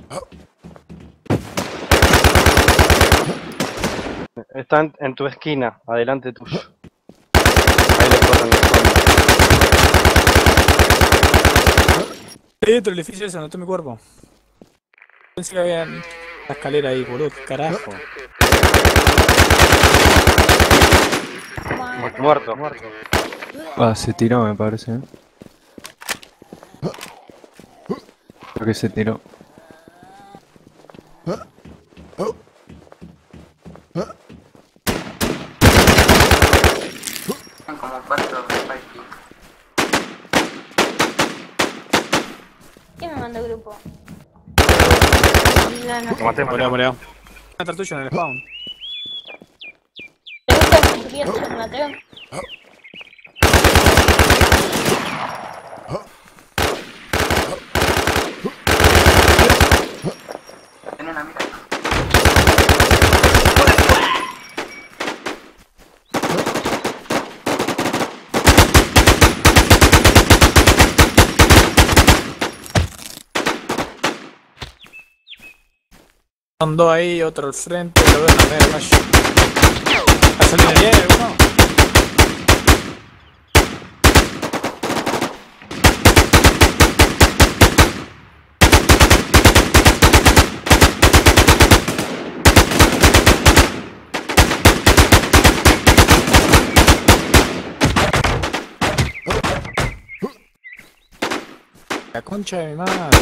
Están en tu esquina, adelante tuyo. Ahí le corren los zombies. Estoy dentro del edificio ese, anoté mi cuerpo. Pensé que había una escalera ahí, boludo, qué carajo. Muerto. Ah, se tiró me parece, Creo que se tiró. Son como 4 parties. ¿Quién me mandó grupo? Lo maté, Murió. Está tuyo en el spawn. ¿Te gusta el tutorial de Mateo? Tenés una mira. Son dos ahí, otro al frente, lo veo en la media calle. ¿Va a salir de ahí alguno? La concha de mi madre.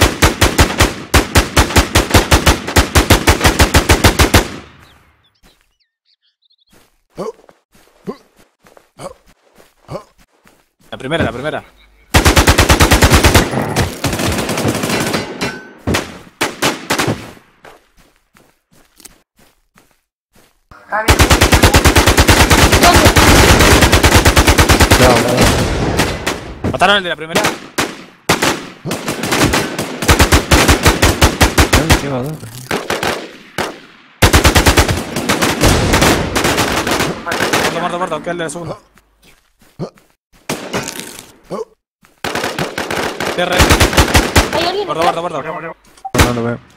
La primera. Javi, ¿Mataron al de la primera? Muerto, que el de la segunda. TR. ¿Hay alguien? Muerto. No lo veo.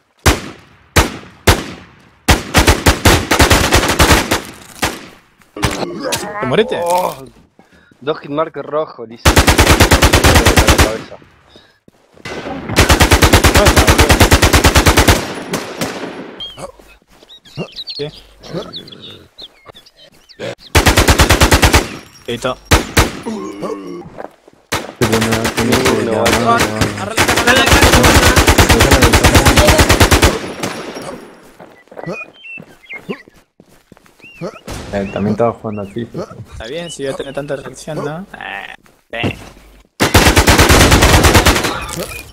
¿Te moriste? Oh, 2 hitmarkers rojos, dice. La cabeza. ¿Qué? Listo. También estaba jugando al FIFA. Está bien, si voy a tener tanta reacción, ¿no?